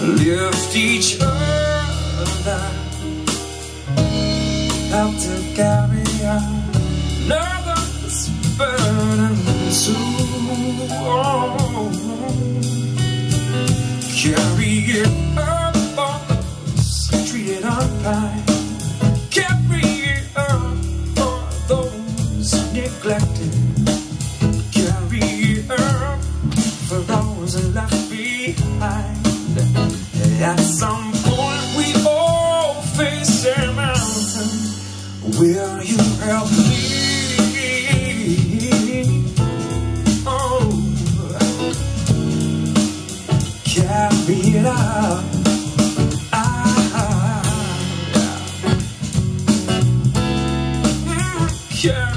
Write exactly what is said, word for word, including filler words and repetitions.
lift each other, help to carry another's burden soon. Carry it up on those treated unkind, carry it up for those neglected, carry it up for those left behind. At some point we all face a mountain. Will you help me? Oh, carry it up. Ah, yeah. Mm, carry